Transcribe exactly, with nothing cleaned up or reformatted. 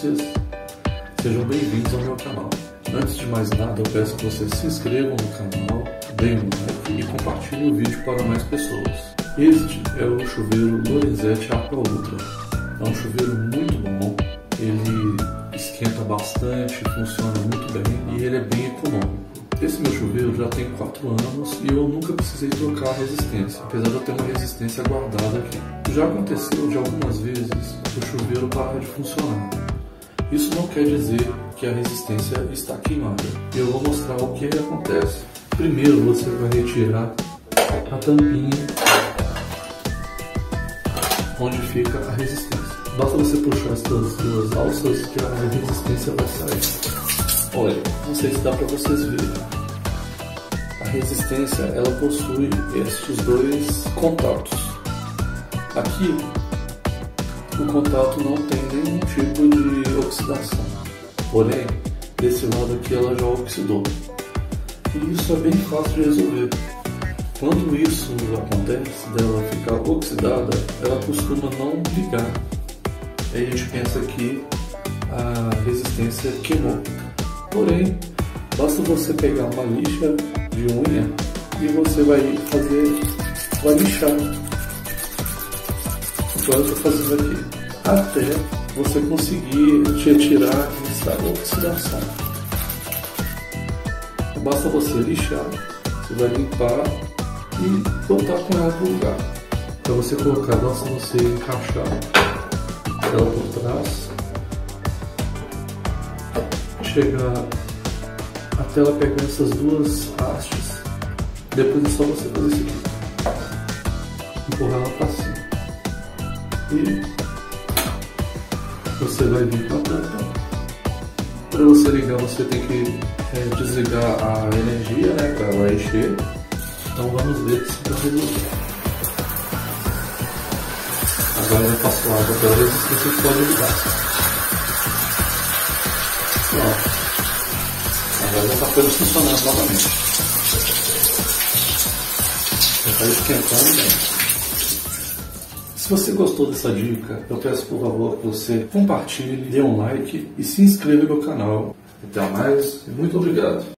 vocês. Sejam bem-vindos ao meu canal. Antes de mais nada, eu peço que vocês se inscrevam no canal, deem um like e compartilhem o vídeo para mais pessoas. Este é o chuveiro Lorenzetti Aqua Ultra. É um chuveiro muito bom, ele esquenta bastante, funciona muito bem e ele é bem econômico. Esse meu chuveiro já tem quatro anos e eu nunca precisei trocar a resistência, apesar de eu ter uma resistência guardada aqui. Já aconteceu de algumas vezes o chuveiro parar de funcionar. Isso não quer dizer que a resistência está queimada. Eu vou mostrar o que acontece. Primeiro você vai retirar a tampinha onde fica a resistência. Basta você puxar essas duas alças que a resistência vai sair. Olha, não sei se dá para vocês verem. A resistência ela possui estes dois contatos. Aqui o contato não tem nenhum tipo de oxidação. Porém, desse lado aqui ela já oxidou. E isso é bem fácil de resolver. Quando isso acontece, dela ficar oxidada, ela costuma não ligar. Aí a gente pensa que a resistência queimou. Porém, basta você pegar uma lixa de unha e você vai fazer, vai lixar. Então eu estou fazendo aqui, até você conseguir retirar essa oxidação. Basta você lixar, você vai limpar e voltar com ela para o lugar. Para você colocar, basta você encaixar ela por trás, chegar até ela pegar essas duas hastes, depois é só você fazer isso aqui, empurrar ela para cima e você vai vir com a tampa. Para você ligar, você tem que é, desligar a energia, né, para ela encher. Então vamos ver se vai resolver. Agora eu passo água pela resistência e pode ligar. Pronto. Agora já está tudo funcionando novamente. Já está esquentando bem. Se você gostou dessa dica, eu peço por favor que você compartilhe, dê um like e se inscreva no canal. Até mais e muito obrigado.